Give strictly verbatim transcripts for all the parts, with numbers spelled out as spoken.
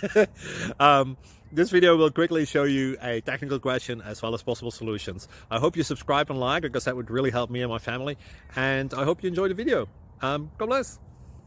um, this video will quickly show you a technical question as well as possible solutions. I hope you subscribe and like, because that would really help me and my family. And I hope you enjoy the video. Um, God bless.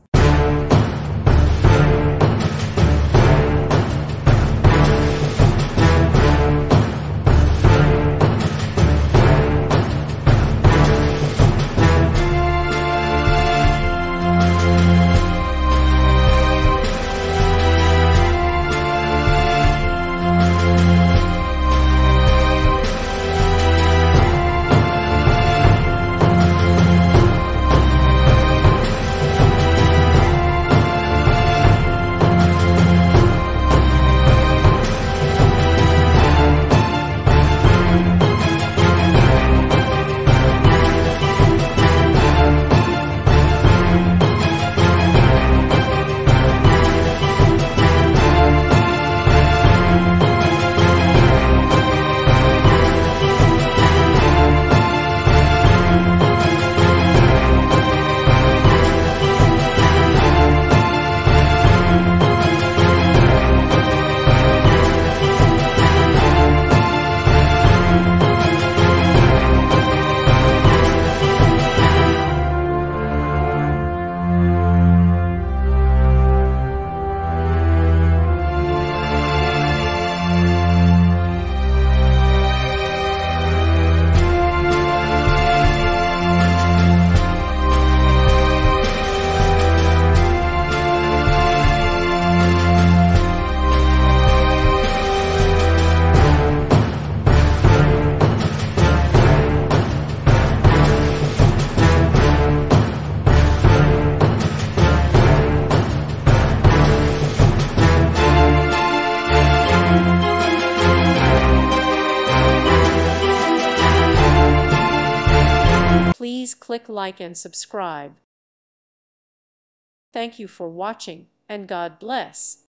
Please click like and subscribe. Thank you for watching, and God bless.